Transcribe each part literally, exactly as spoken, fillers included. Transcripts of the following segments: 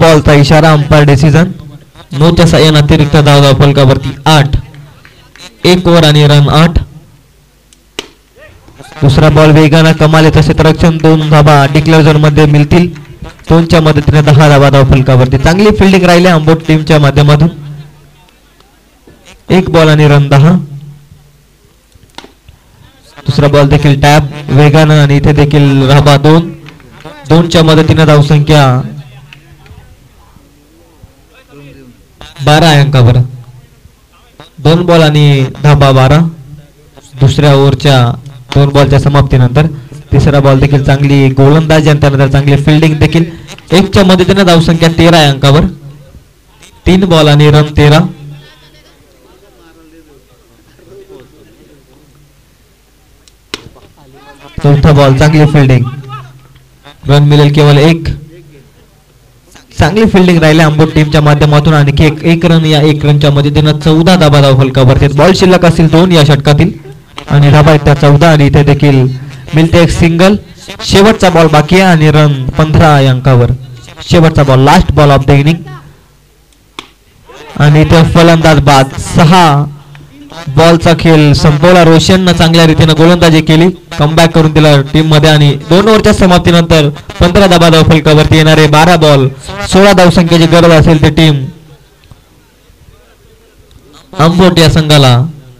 बॉलचा इशारा, umpire decision. नोच्या साह्याने अतिरिक्त धाव धाव फलकावरती आठ. एक ओव्हर आणि रन आठ. दुसरा बॉल वेगानं कमाल येत क्षेत्ररक्षण, दोन धाबा डिक्लेअर झोन मध्ये मिळतील. दोनच्या मदतीने दहा धाबा धाव फलकावरती. चांगली फिल्डिंग राहिली आंबोट टीमच्या माध्यमातून. एक बॉल आणि रन दहा. दुसरा बॉल देखील टॅप वेगानं आणि इथे देखील धाबा दोन. दोनच्या मदतीने धावसंख्या बारा आहे अंकावर. दोन बॉल आणि धाबा बारा. दुसऱ्या ओव्हरच्या दोन बॉलच्या समाप्तीनंतर तिसरा बॉल देखील चांगली गोलंदाजी आणि त्यानंतर चांगली फिल्डिंग देखील. एकच्या मदतीने धावसंख्या तेरा आहे अंकावर. तीन बॉल आणि रन तेरा. चौथा बॉल चांगली फिल्डिंग, रन मिळेल केवळ एक. चांगली फिल्डिंग राहिली आंबोट टीमच्या माध्यमातून. आणखी एक एक रन. या एक रनच्या मदतीने चौदा धाबा धाव फलकावरती. बॉल शिल्लक असतील दोन या षटकातील आणि धाबा आहेत त्या चौदा आणि इथे देखील मिळते एक सिंगल. शेवटचा बॉल बाकी आहे आणि रन पंधरा या अंकावर. शेवटचा ball, last ball of the inning आणि इथे फलंदाज बाद. सहा बॉलचा खेळ संपवला. रोशननं चांगल्या रीतीने गोलंदाजी केली, कमबॅक करून दिला टीम मध्ये आणि दोन ओव्हरच्या समाप्तीनंतर पंधरा धाबा धाव फलकावरती येणारे बारा बॉल सोळा धावसंख्येची गरज असेल ते टीम आंबोट या संघाला.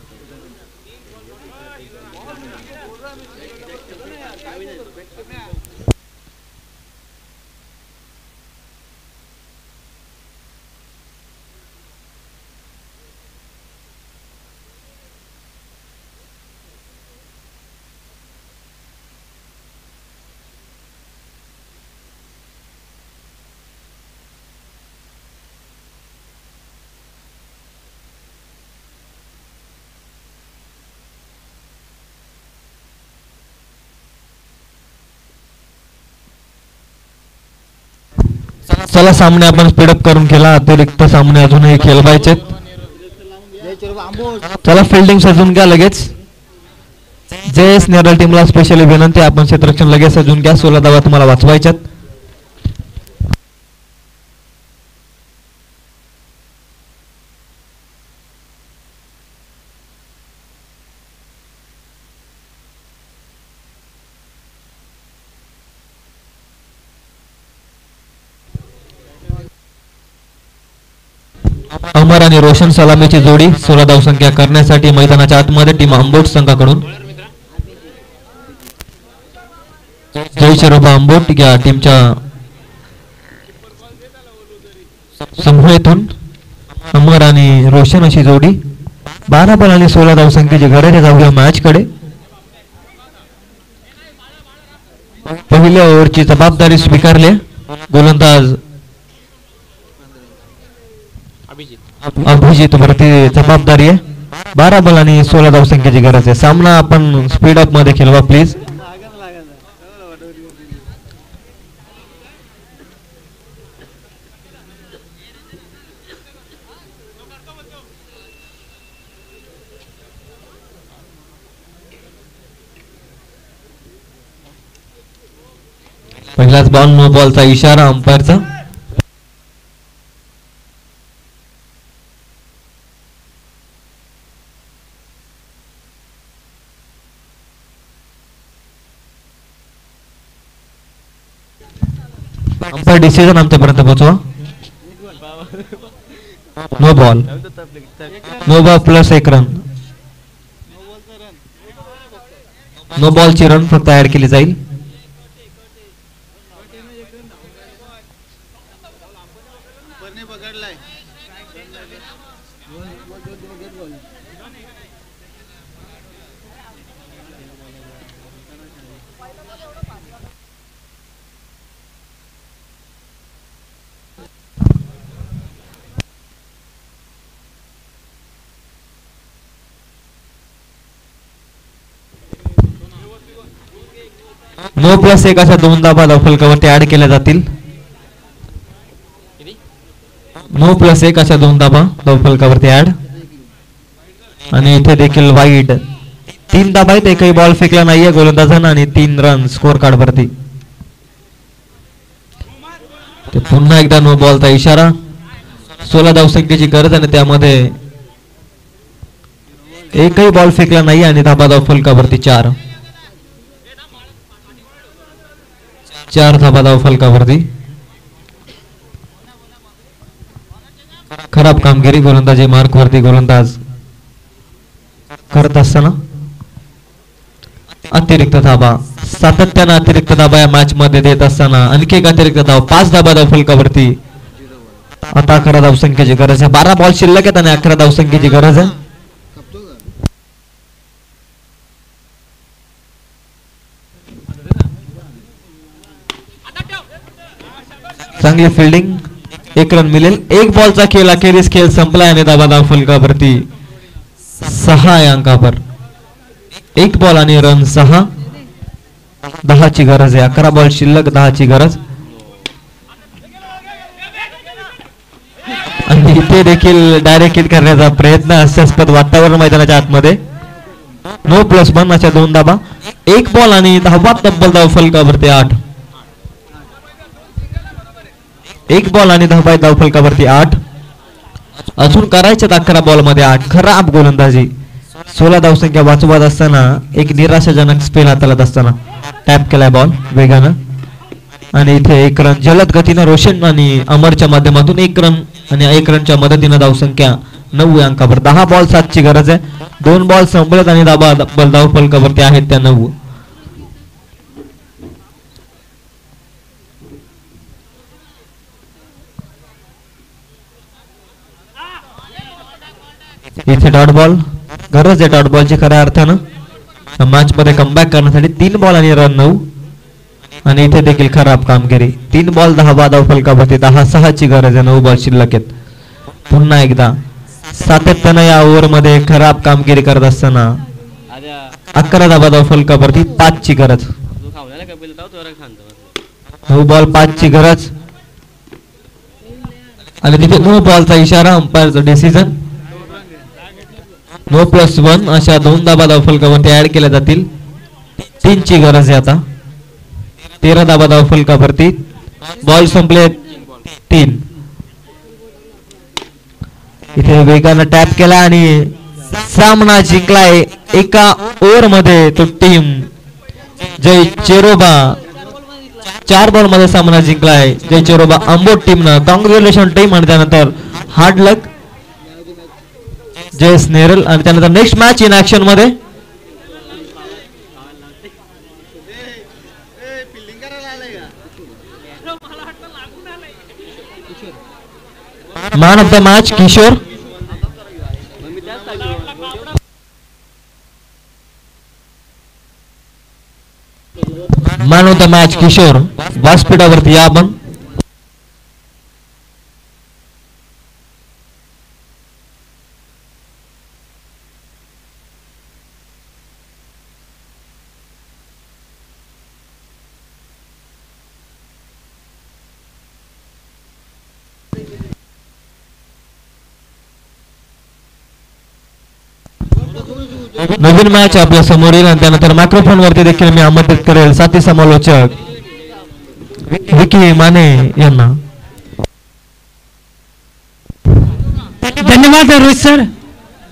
चला सामने आपण स्पीडअप करून केला. अतिरिक्त सामने अजूनही खेळवायचे. चला फिल्डिंग सजून घ्या लगेच. जयेश नेरळ टीमला स्पेशली विनंती, आपण क्षेत्ररक्षण लगेच सजून घ्या. सोळा धावा तुम्हाला वाचवायच्यात. अमर आणि रोशन सलामीची जोडी सोळा धावसंख्या करण्यासाठी मैदानाच्या आतमध्ये टीम आंबोट संघाकडून. जय शिरोबा आंबोट या टीमच्या समूहातून अमर आणि रोशन अशी जोडी. बारा बॉल आणि सोळा धावसंख्येची गरज आहे. जाऊया मॅच कडे. पहिल्या ओव्हरची जबाबदारी स्वीकारली. गोलंदाज अभिजित वरती जबाबदारी आहे. बारा बॉल आणि सोळा धावसंख्येची गरज आहे. सामना आपण स्पीड अप मध्ये खेळवा प्लीज. पहिलाच बॉल नो बॉलचा इशारा अंपायरचा. अंपायर डिसिजन आमच्यापर्यंत पोहोचवा. No ball. No ball plus एक रन. नो बॉलची रन फक्त ऍड केली जाईल. नो प्लस एक अशा दोन धाबा धाव फलकावरती ऍड केल्या जातील. नो प्लस एक अशा दोन धाबा धाव फलकावरती ऍड आणि इथे देखील वाईड. तीन धाबा आहेत. एकही बॉल फेकला नाहीये गोलंदाजांना आणि तीन रन स्कोर कार्ड वरती. ते पुन्हा एकदा नो बॉलचा इशारा. सोळा धावसंख्येची गरज आणि त्यामध्ये एकही बॉल फेकला नाही आणि धाबाधाव फलकावरती चार. चार धाबाधाव फलकावरती. खराब कामगिरी गोलंदाजी मार्क वरती गोलंदाज करत असताना अतिरिक्त धाबा. सातत्यानं अतिरिक्त धाबा या मॅच मध्ये देत असताना आणखी एक अतिरिक्त धाव. पाच धाबाधाव फलकावरती. आता अकरा धावसंख्येची गरज आहे. बारा बॉल शिल्लक आहेत आणि अकरा धावसंख्येची गरज आहे. चांगली फिल्डिंग. एक रन मिळेल. एक बॉलचा खेळ अखेरीस खेळ संपला आणि धाबाधाव फलकावरती सहा या अंकावर. एक बॉल आणि रन सहा. दहाची गरज आहे. अकरा बॉल शिल्लक, दहाची गरज. आणि इथे देखील डायरेक्ट हिट करण्याचा प्रयत्न. हास्यास्पद वातावरण मैदानाच्या आतमध्ये. नो प्लस वन अशा दोन धाबा. एक बॉल आणि दहावा तब्बल धाव फलकावरती आठ. एक बॉल आणि दहा धाव फलकावरती आठ. अजून करायच्यात अकरा बॉल मध्ये आठ. खराब गोलंदाजी. सोळा धावसंख्या वाचवत असताना एक निराशाजनक स्पेल हाताळत असताना टॅप केलाय बॉल वेगानं. आणि इथे एक रन जलद गतीनं रोशन आणि अमरच्या माध्यमातून एक रन आणि एक रनच्या मदतीनं धावसंख्या नऊ अंकावर. दहा बॉल सातची गरज आहे. दोन बॉल संपलेत आणि धाबा धाव फलकावरती आहेत त्या नऊ. इथे डॉट बॉल. गरज आहे डॉट बॉलची खऱ्या अर्थानं मॅच मध्ये कमबॅक करण्यासाठी. तीन बॉल आणि रन नऊ. आणि इथे देखील खराब कामगिरी. तीन बॉल दहा धाव फलकावरती. दहा सहाची गरज आहे. नऊ बॉल शिल्लक आहेत. पुन्हा एकदा सातत्यानं या ओव्हर मध्ये खराब कामगिरी करत असताना अकरा धावा धाव फलकावरती पाचची गरज. नऊ बॉल पाचची गरज. आणि तिथे नो बॉलचा इशारा. अंपायरचा डिसिजन. नो प्लस वन अशा दोन धाबा धाव फलकावरती ऍड केल्या जातील. तीनची गरज आहे आता. तेरा धाबा धाव फलकावरती. बॉल संपले तीन. इथे वेगानं टॅप केला आणि सामना जिंकलाय एका ओव्हर मध्ये तो टीम जय चेरोबा. चार बॉल मध्ये सामना जिंकलाय जय चेरोबा आंबोट टीमनं. Congratulation team. आणि त्यानंतर हार्ड लक जय स्नेरल. आणि त्यानंतर नेक्स्ट मॅच इन ऍक्शन मध्ये man of the match Kishor. Man of the match Kishor. व्यासपीठावरती या आपण. नवीन मॅच आपल्या समोर येईल. आणि त्यानंतर मायक्रोफोन वरती देखील मी आमंत्रित करेल साथी समालोचक विकी माने यांना. धन्यवाद रोहित सर.